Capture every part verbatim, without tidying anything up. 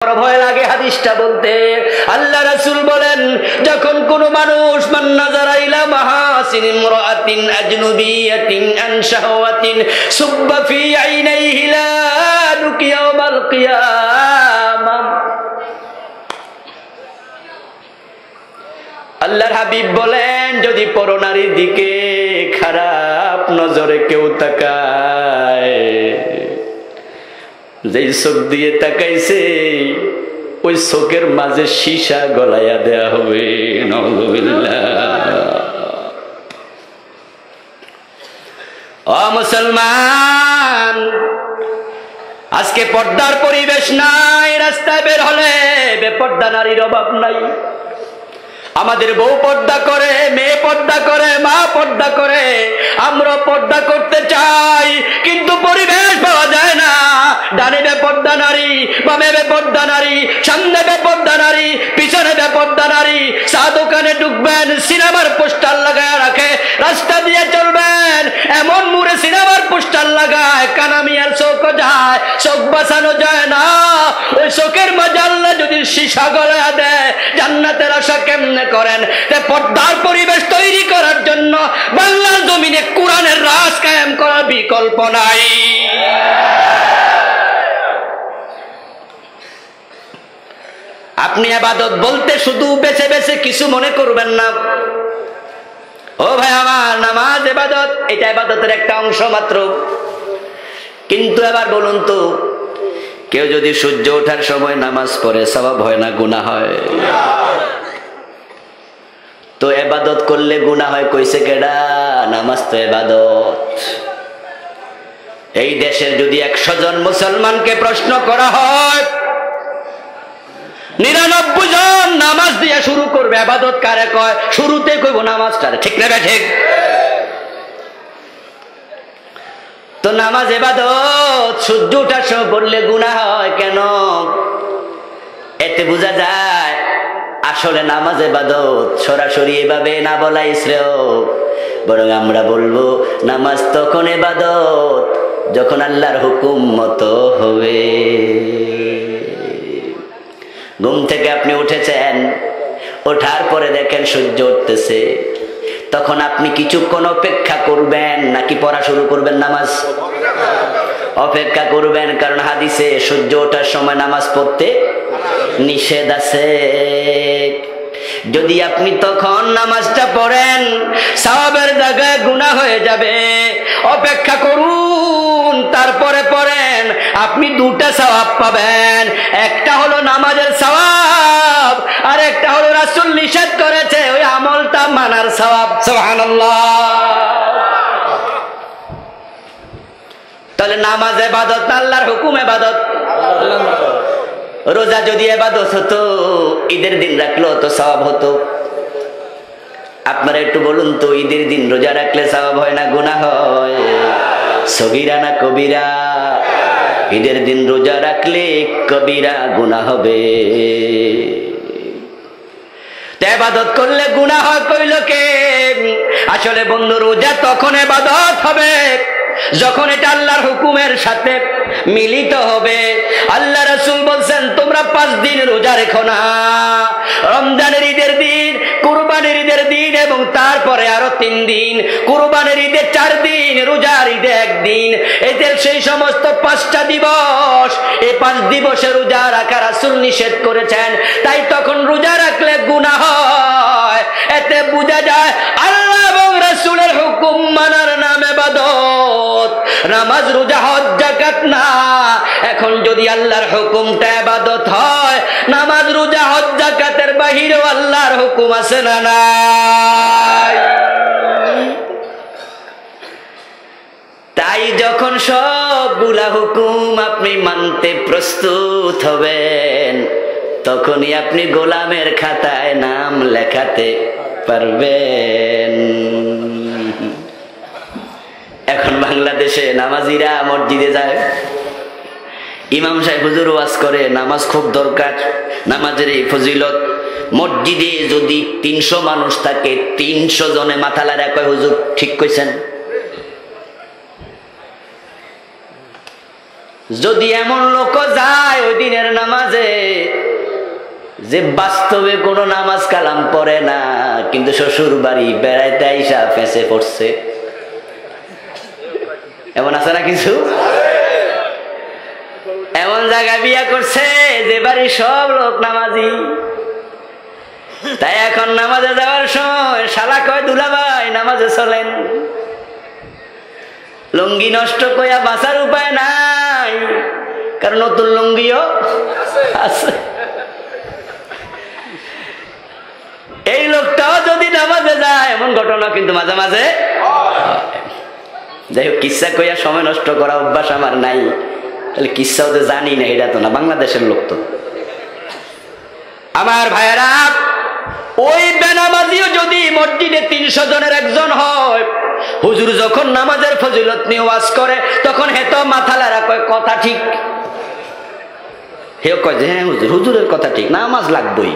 বড় ভয় লাগে হাদিসটা বলতে। আল্লাহ রাসূল বলেন, যখন কোন মানুষ মান নাযারা ইলা মাহাসিন ইমরাআতিন আজনুবিয়াতিন আন শাহওয়াতিন সুব্বা ফি আইনাইহি লা ইয়াউমাল কিয়ামাহ। আল্লাহর হাবিব বলেন, যদি পরনারীর দিকে খারাপ নজরে কেউ তাকায়, যেই চোখ দিয়ে তাকাইছে ওই চোখের মাঝে সীসা গলাইয়া দেয়া হবে। নাউযুবিল্লাহ। ও মুসলমান, আজকে পর্দার পরিবেশ নাই। রাস্তায় বের হলে বেপর্দা নারীর অভাব নাই। আমাদের বউ পর্দা করে, মেয়ে পর্দা করে, মা পর্দা করে, আমরা পর্দা করতে চাই, কিন্তু পরিবেশ পাওয়া যায় না। ডানে বেপর্দা নারী, বামে বেপর্দা নারী, সামনে বেপর্দা নারী, পিছনে বেপর্দা নারী। চা দোকানে ঢুকবেন, সিনেমার পোস্টার লাগায় রাখে। রাস্তা দিয়ে চলবেন, এমন মুড়ে সিনেমার পোস্টার লাগায়, কানামিয়ার চোখ যায়, চোখ বাঁচানো যায় না। ওই চোখের মাঝে আল্লাহ যদি সীসা গলায় দেয়, জান্নাতের আশা কেমনে করেন? পর্দার পরিবেশ তৈরি করার জন্য বাংলার জমিনে কোরআনের রাজ কায়েম করার বিকল্প নাই। আপনি ইবাদত বলতে শুধু বেছে বেছে কিছু মনে করবেন না। ও ভাই আমার, নামাজ ইবাদত, এটা ইবাদতের একটা অংশ মাত্র। কিন্তু এবার বলুন তো, কেউ যদি সূর্য ওঠার সময় নামাজ পড়ে, সওয়াব হয় না গুনাহ হয়? তো ইবাদত করলে গুনাহ হয় কইছে কেডা? নামাজ তো ইবাদত। এই দেশের যদি একশো জন মুসলমানকে প্রশ্ন করা হয়, নিরানব্বই জন নামাজ দিয়ে শুরু করবে। ইবাদত কারে কয়? শুরুতে কইব নামাজটারে, ঠিক না ঠিক? তো নামাজ ইবাদত, সূর্য ওঠার সময় পড়লে গুনাহ হয় কেন? এতে বোঝা যায় আসলে নামাজ ইবাদত। সরাসরি এভাবে না বলাই শ্রেয়, বরং আমরা বলবো নামাজ তখন ইবাদত যখন আল্লাহর হুকুম মতো হবে। ঘুম থেকে আপনি উঠেছেন, ওঠার পরে দেখেন সূর্য উঠতেছে, তখন আপনি কিছুক্ষণ অপেক্ষা করবেন নাকি পড়া শুরু করবেন? নামাজ অপেক্ষা করবেন, কারণ হাদিসে সূর্য ওঠার সময় নামাজ পড়তে নিষেধ আছে। যদি আপনি তখন নামাজটা পড়েন, সওয়াবের জায়গায় গুনাহ হয়ে যাবে। অপেক্ষা করুন, তারপরে পড়েন, আপনি দুটা সওয়াব পাবেন। একটা হলো নামাজের সওয়াব, আর একটা হলো রাসূল নিষেধ করেছে ওই আমলটা মানার সওয়াব। সুবহানাল্লাহ। তাহলে নামাজ ইবাদত না আল্লাহর হুকুম ইবাদত? রোজা যদি ইবাদত হতো, ঈদের দিন রাখলেও তো সওয়াব হতো। আপনারা একটু বলুন তো, ঈদের দিন রোজা রাখলে সওয়াব হয় না গুনাহ হয়? সগীরা না কবিরা? ঈদের দিন রোজা রাখলে কবিরা গুনাহ হবে। ইবাদত করলে গুনাহ হয় কইল কে? আসলে বন্ধু, রোজা তখন ইবাদত হবে যখন এটা আল্লাহর হুকুমের সাথে মিলিত হবে। আল্লাহ রাসূল বলছেন, তোমরা পাঁচ দিন রোজা রেখো না, রমজানের ঈদের দিন, কুরবানির ঈদের দিন এবং তারপরে আরো তিন দিন, কুরবানির ঈদে চার দিন, রোজার ঈদে একদিন। এদের সেই সমস্ত পাঁচটা দিবস, এই পাঁচ দিবসে রোজা রাখা রাসূল নিষেধ করেছেন। তাই তখন রোজা রাখলে গুনাহ হয়। এতে বোঝা যায় আল্লাহ এবং রাসূলের হুকুম মানার নাম ইবাদত, নামাজ রোজা হজ যাকাত না। এখন যদি আল্লাহর হুকুমটা ইবাদত হয়, নামাজ রোজা হজ যাকাতের বাহিরেও আল্লাহর হুকুম আছে না নাই? তাই যখন সবগুলা হুকুম আপনি মানতে প্রস্তুত হবেন, তখনই আপনি গোলামের খাতায় নাম লেখাতে পারবেন। এখন বাংলাদেশে নামাজিরা মসজিদে যায়, ইমাম সাহেব হুজুর ওয়াজ করে নামাজ খুব দরকার, নামাজের এই ফজিলত। মসজিদে যদি তিনশো মানুষ থাকে, তিনশো জনে মাথা লাড়া কয় হুজুর ঠিক কইছেন। যদি এমন লোক যায় ওই দিনের নামাজে, যে বাস্তবে কোনো নামাজ কালাম পড়ে না, কিন্তু শ্বশুর বাড়ি বেড়াইতে আইসা ফেঁসে পড়ছে। এমন আছে না কিছু? এমন জায়গায় বিয়া করছে যে বাড়ির সব লোক নামাজি, তাই এখন নামাজে যাওয়ার সময় শালা কয় দুলাভাই নামাজে চলেন। লুঙ্গি নষ্ট কইয়া বাঁচার উপায় নাই, কারণ নতুন লুঙ্গিও আছে। এই লোকটাও যদি নামাজে যায়, এমন ঘটনা কিন্তু মাঝে মাঝে। যাই হোক, কিসা কইয়া সময় নষ্ট করা অভ্যাস আমার নাই, তাহলে কিসাও তো জানি না, এটা তো না বাংলাদেশের লোক। তো আমার ভাইয়েরা, ওই বেনামাজিও যদি মসজিদে তিনশো জনের একজন হয়, হুজুর যখন নামাজের ফজিলত নিয়ে ওয়াজ করে, তখন হেতো মাথা লাড়া কয় কথা ঠিক। হেও কয় যে হ্যাঁ হুজুর, হুজুরের কথা ঠিক, নামাজ লাগবই।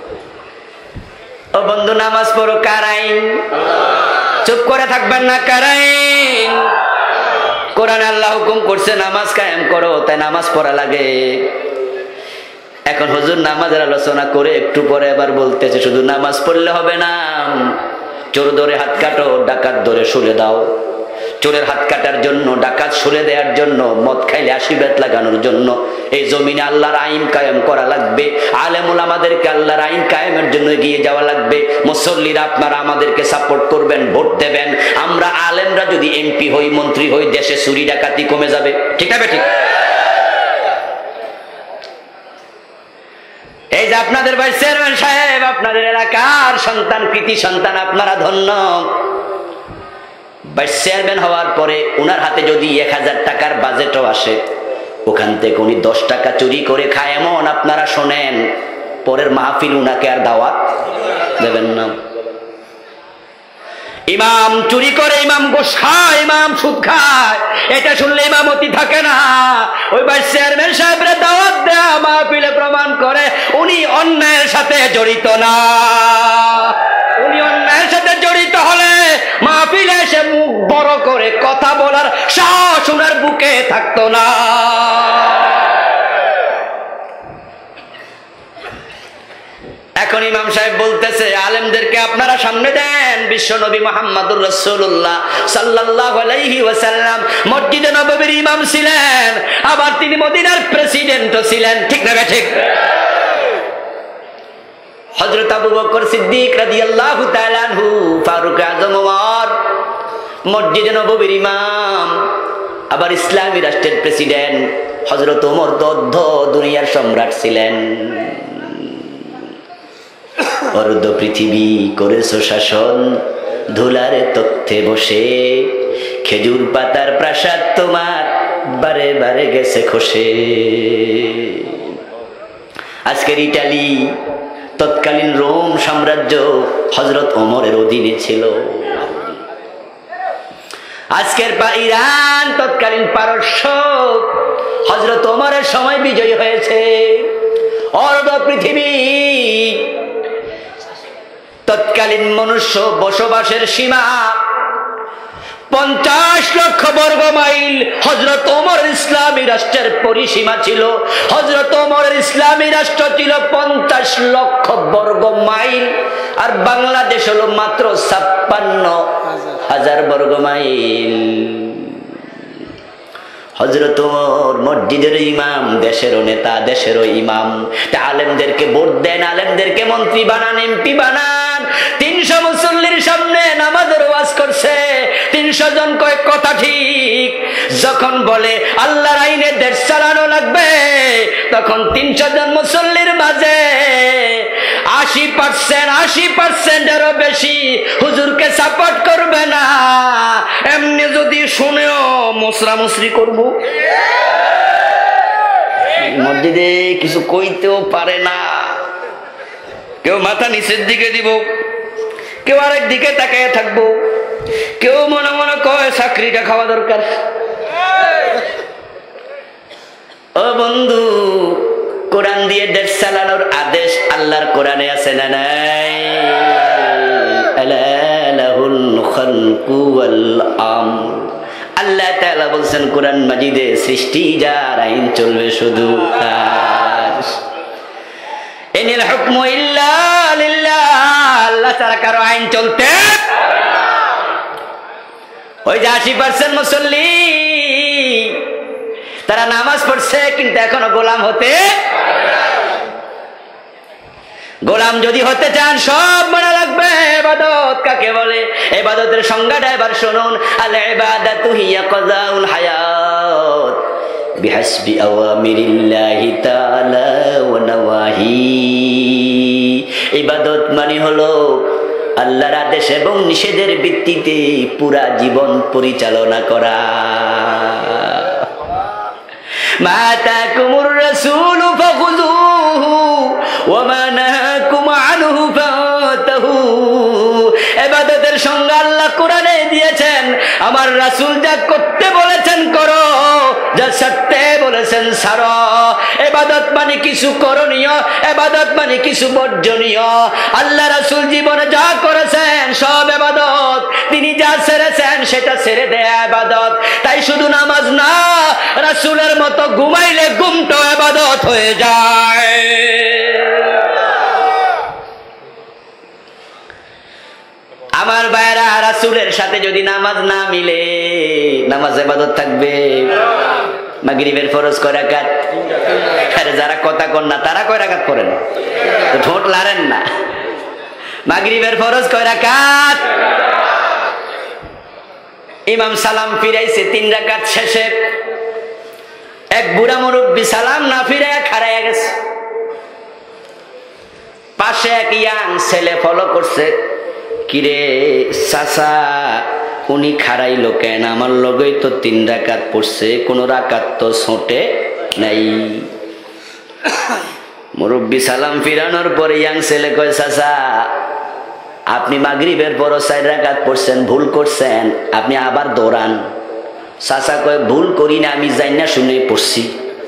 ও বন্ধু, নামাজ পড়ো কারাইন, চুপ করে থাকবেন না কারাইন। কোরআনে আল্লাহ হুকুম করছে নামাজ কায়েম করো, তাই নামাজ পড়া লাগে। এখন হুজুর নামাজের আলোচনা করে একটু পরে আবার বলতেছে শুধু নামাজ পড়লে হবে না, চোর ধরে হাত কাটো, ডাকাত ধরে শুলে দাও। চোরের হাত কাটার জন্য, ডাকাত শুলে দেওয়ার জন্য, মদ খাইলে আশীর্বাদ লাগানোর জন্য এই জমিনে আল্লাহর আইন কায়েম করা লাগবে। আলেম ওলামাদেরকে আল্লাহর আইন কায়েমের জন্য এগিয়ে যাওয়া লাগবে। মুসল্লিরা আপনারা আমাদেরকে সাপোর্ট করবেন, ভোট দেবেন। আমরা আলেমরা যদি এমপি হই, মন্ত্রী হই, দেশে চুরি ডাকাতি কমে যাবে। ঠিক আছে? ঠিক। এই যে আপনাদের ভাই চেয়ারম্যান সাহেব, আপনাদের এলাকার সন্তান, কৃতি সন্তান, আপনারা ধন্য। ভাইস চেয়ারম্যান হওয়ার পরে উনার হাতে যদি এক হাজার টাকার বাজেটও আসে, ওখান থেকে উনি দশ টাকা চুরি করে খায়, এমন আপনারা শোনেন, পরের মাহফিল উনাকে আর দাওয়াত দেবেন না। ইমাম চুরি করে, ইমাম গোশ খায়, ইমাম সুদ খায়, এটা শুনলে ইমামতি থাকে না। ওই ভাইস চেয়ারম্যান সাহেবরে দাওয়াত দেয়া মাহফিলে প্রমাণ করে উনি অন্যায়ের সাথে জড়িত না। উনি অন্যায়ের সাথে জড়িত হলে মাহফিলে এসে মুখ বড় করে কথা বলার সাহস উনার বুকে থাকতো না। এখন ইমাম সাহেব বলতেছে আলেমদেরকে আপনারা সামনে দেন। বিশ্ব নবী মুহাম্মদুর রাসূলুল্লাহ সাল্লাল্লাহু আলাইহি ওয়াসাল্লাম মসজিদে নববীর ইমাম ছিলেন, আবার তিনি মদিনার প্রেসিডেন্টও ছিলেন। ঠিক না? ঠিক। হযরত আবু বকর সিদ্দিক রাদিয়াল্লাহু তাআলা আনহু, ফারুক আযম ওমর মসজিদে নববীর ইমাম, আবার ইসলামী রাষ্ট্রের প্রেসিডেন্ট। হযরত ওমর দদ্ধ দুনিয়ার সম্রাট ছিলেন। অর্ধ পৃথিবী করেছো শাসন, ধুলারে তথ্যে বসে, খেজুর পাতার প্রাসাদ তোমার বারে বারে গেছে খসে। আজকের ইটালি, তৎকালীন রোম সাম্রাজ্য হযরত ওমরের অধীনে ছিল। আজকের ইরান, তৎকালীন পারস্য হযরত ওমরের সময় বিজয়ী হয়েছে। অর্ধ পৃথিবী, তৎকালীন মনুষ্য বসবাসের সীমা পঞ্চাশ লক্ষ বর্গ মাইল। হযরত ওমর ইসলামী রাষ্ট্রের পরিসীমা ছিল, হযরত ওমরের ইসলামী রাষ্ট্র ছিল পঞ্চাশ লক্ষ বর্গ মাইল, আর বাংলাদেশ হলো মাত্র ছাপ্পান্ন হাজার বর্গ মাইল। হযরত ওমর মসজিদের ইমাম, দেশেরও নেতা, দেশেরও ইমাম। তা আলেমদেরকে ভোট দেন, আলেমদেরকে মন্ত্রী বানান, এমপি বানান। তিনশো মুসল্লির সামনে নামাজের ওয়াজ করছে, তিনশো জন কয় কথা ঠিক। যখন বলে আল্লাহর আইনে দেশ চালানো লাগবে, তখন তিনশো জন মুসল্লির মাঝে আশি পার্সেন্ট আশি পার্সেন্টেরও বেশি হুজুরকে সাপোর্ট করবে না। এমনি যদি শুনেও মুসরা মুসরি করবো, মসজিদে কিছু কইতেও পারে না। কেউ মাথা নিচের দিকে দিব, কেউ আরেক দিকে তাকিয়ে থাকবো, কেউ মনে মনে কয় চাকরিটা খাওয়া দরকার। ও বন্ধু, কোরআন দিয়ে দেশ চালানোর আদেশ আল্লাহর কোরআনে আছে না নাই? আলাহুল খালকু ওয়াল আমর। আল্লাহ তাআলা বলছেন কোরআন মাজিদে, সৃষ্টি যার, আইন চলবে শুধু তার। এ ইনিল হুকমু ইল্লা লিল্লাহ, আল্লাহ ছাড়া কারো আইন চলতে। ওই যে আশি পার্সেন্ট মুসল্লি তারা নামাজ পড়ছে কিন্তু এখনো গোলাম হতে, গোলাম যদি হতে চান সব মনে রাখবে ইবাদত কাকে বলে। ইবাদতের সংজ্ঞাটা এবার শুনুন, আল ইবাদাতু হিয়া কাযাউল হায়াত বিহাসবি আওয়ামিরিল্লাহি তাআলা ওয়া নাওয়াহি। ইবাদত মানে হলো আল্লাহর আদেশ এবং নিষেধের ভিত্তিতে পুরা জীবন পরিচালনা করা। মা আতাকুমুর রাসূলু ফাখুযুহু ওয়া মা নাহাকুম আনহু ফাতাহু। ইবাদতের সংজ্ঞা আল্লাহ কোরআনে দিয়েছেন, আমার রাসূল যা করতে বলেছেন করো, যা ছাড়তে বলেছেন ছাড়ো। ইবাদত মানে কিছু করণীয়, ইবাদত মানে কিছু বর্জনীয়। আল্লাহ রাসূল জীবনে যা করেছেন সব ইবাদত, তিনি যা ছেড়েছেন সেটা ছেড়ে দেয়া ইবাদত। তাই শুধু নামাজ না, রাসূলের মতো ঘুমাইলে ঘুমটা ইবাদত হয়ে যায়। আমার ভাইরা, রাসূলের সাথে যদি নামাজ না মিলে নামাজ ইবাদত থাকবে? মাগরিবের ফরজ কয় রাকাত? আরে যারা কথা কন না তারা কয় রাকাত পড়েন, তো ঠোঁট লাড়েন না। মাগরিবের ফরজ কয় রাকাত? ইমাম সালাম ফিরাইছে তিন রাকাত শেষে, এক বুড়া মুরব্বী সালাম না ফিরাইয়া খাড়াইয়া গেছে। পাশে এক ইয়াং ছেলে ফলো করছে, কিরে চাচা উনি খাড়াইলো কেন? আমার লগেই তো তিন রাকাত পড়ছে, কোন রাকাত তো ছোটে নাই। মুরব্বী সালাম ফিরানোর পরে ইয়াং ছেলে কয়, চাচা আপনি মাগরিবের পর চার রাকাত পড়ছেন, ভুল করছেন, আপনি আবার দৌড়ান। চাচা কয়, ভুল করি না, আমি জানি না শুনে পড়ছি।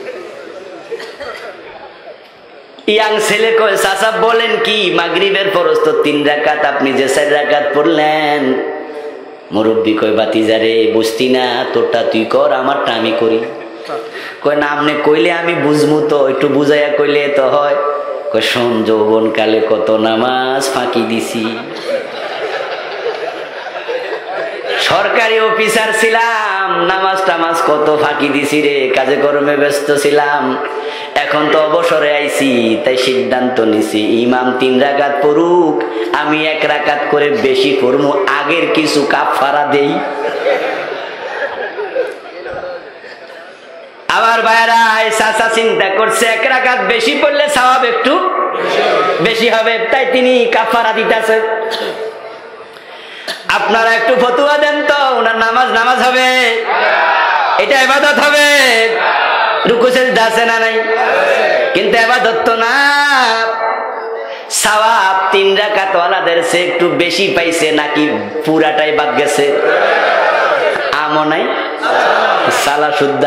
ইয়াং ছেলে কয়, চাচা বলেন কি, মাগরিবের ফরজ তো তিন রাকাত, আপনি যে চার রাকাত পড়লেন। মুরব্বী কয়, বাতিজারে বুঝতি না, তোরটা তুই কর, আমারটা আমি করি। কয় না, আপনি কইলে আমি বুঝবো তো, একটু বুঝাইয়া কইলে তো হয়। কয় শোন, যৌবন কালে কত নামাজ ফাঁকি দিছি, সরকারি অফিসার ছিলাম, নামাজ টামাজ কত ফাঁকি দিছি রে, কাজে কর্মে ব্যস্ত ছিলাম। এখন তো অবসরে আইছি, তাই সিদ্ধান্ত নিছি ইমাম তিন রাকাত পড়ুক, আমি এক রাকাত করে বেশি পড়মু, আগের কিছু কাফারা দেই। আবার ভাইরা, চাচা চিন্তা করছে এক রাকাত বেশি পড়লে সওয়াব একটু বেশি হবে, তাই তিনি কাফারা দিতেছে। আপনারা একটু ফতুয়া দেন তো, ওনার নামাজ নামাজ হবে? এটা ইবাদত হবে? রুকু সিজদা আছে না নাই? কিন্তু ইবাদত তো না। সওয়াব তিন রাকাত ওয়ালাদের সে একটু বেশি পাইছে নাকি পুরাটাই বাদ গেছে? আমও নাই, সালা শুদ্ধা।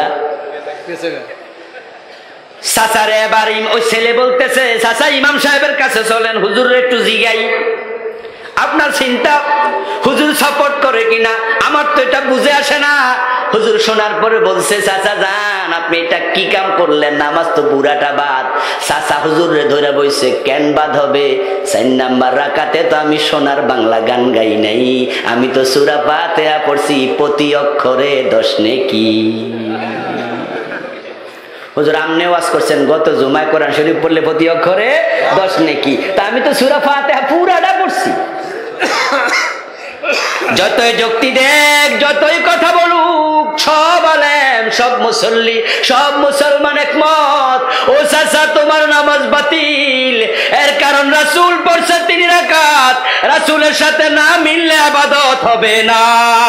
চাচারে এবার ওই ছেলে বলতেছে, চাচা ইমাম সাহেবের কাছে চলেন, হুজুর একটু জিগাই, আপনার চিন্তা হুজুর সাপোর্ট করে কিনা, আমার তো এটা বুঝে আসে না। হুজুর শোনার পরে বলছে, চাচা যান, আপনি এটা কি কাম করলেন, নামাজ তো পুরাটা বাদ। চাচা হুজুর রে ধরে বইছে, কেন বাদ হবে? চার নাম্বার রাকাতে তো আমি সোনার বাংলা গান গাই নাই, আমি তো সূরা ফাতিহা পড়ছি, প্রতি অক্ষরে দশ নেকি। হুজুর আমনে ওয়াজ করছেন, গত জুমায় কোরআন শরীফ পড়লে প্রতি অক্ষরে দশ নেকি, তা আমি তো সূরা ফাতিহা পুরাটা পড়ছি। যতই যুক্তি দেখ, যতই কথা বলুক, সব আলেম, সব মুসল্লি, সব মুসলমান একমত, ও চাচা তোমার নামাজ বাতিল। এর কারণ রাসূল পড়ছে তিন রাকাত, রাসূলের সাথে না মিললে ইবাদত হবে না।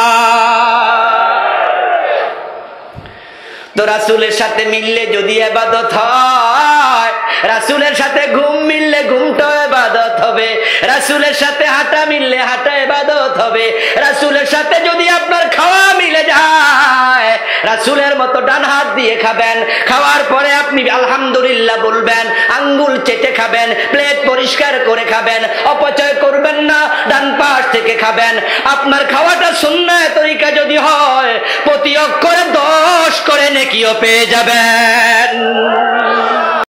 তো রাসূলের সাথে মিললে যদি ইবাদত হয়, রাসূলের সাথে ঘুম মিললে ঘুমটা ইবাদত হবে, রাসূলের সাথে হাঁটা মিললে হাঁটা ইবাদত হবে, রাসূলের সাথে যদি আপনার খাওয়া মিলে যায়, রাসূলের মতো ডান হাত দিয়ে খাবেন, খাওয়ার পরে আপনি আলহামদুলিল্লাহ বলবেন, আঙ্গুল চেটে খাবেন, প্লেট পরিষ্কার করে খাবেন, অপচয় করবেন না, ডান পাশ থেকে খাবেন। আপনার খাওয়াটা সুন্নাহ তরিকা যদি হয়, প্রতি অক্ষরে দশ করে নেকিও পেয়ে যাবেন।